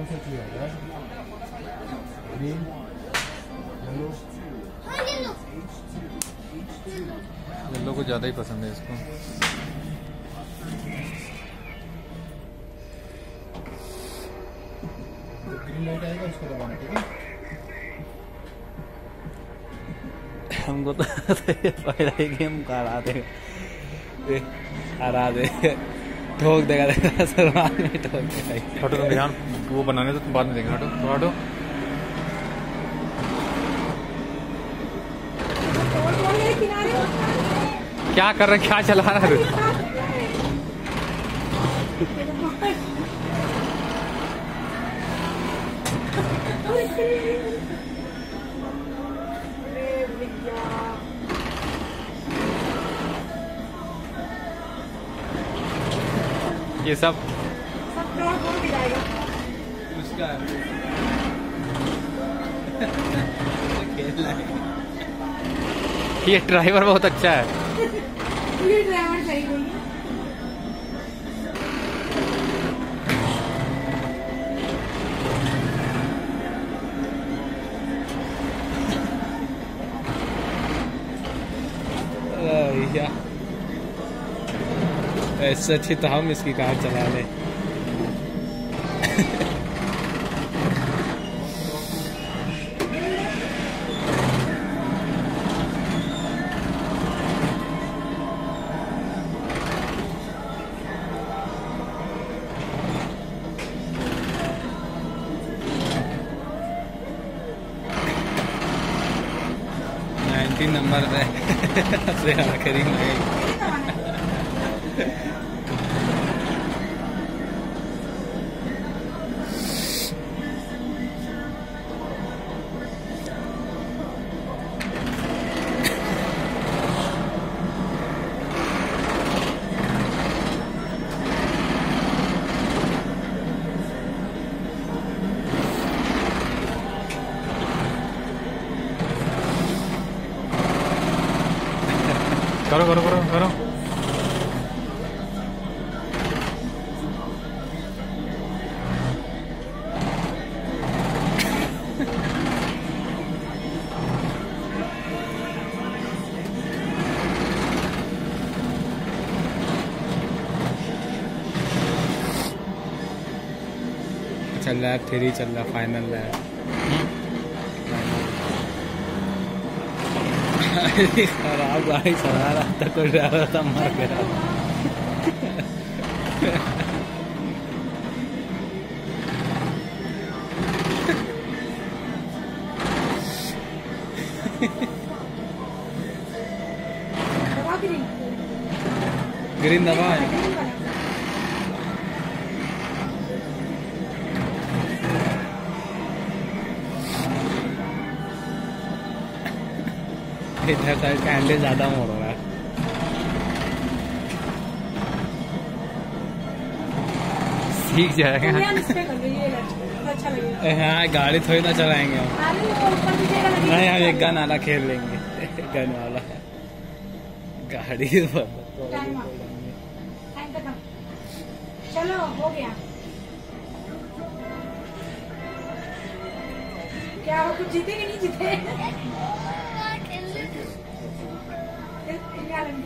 सा चाहिए होगा? Green, yellow. येलो को ज़्यादा ही पसंद है इसको। ग्रीन लाइट आएगा उसको दबाना, ठीक है? हमको तो पहला ही गेम हरा दे, ठोक देगा शुरुआत में ठोक देगा। हटो तुम ध्यान, वो बनाने तो तुम बाद में देंगे। हटो तो हटो। क्या कर रहे, क्या चला रहा है? ये सब उसका ये ड्राइवर बहुत अच्छा है। ये ड्राइवर सही नहीं है। भैया ऐसे अच्छी तो हम इसकी कार चला ले। नंबर है से आखिरी में करो करो करो करो। चल रहा है, फिर ही चल रहा, फाइनल है। खराब गाड़ी चला रहा था, कोई ड्राइवर था मर गया। ग्रीन दबा है। इधर साइड का हैंडल ज्यादा मोड़ रहा है। सीख जाएगा। हाँ गाड़ी थोड़ी ना चलाएंगे हम। नहीं हम एक गन वाला खेल लेंगे। गन वाला गाड़ी चलो हो गया। क्या हो, कुछ जीते कि नहीं जीते?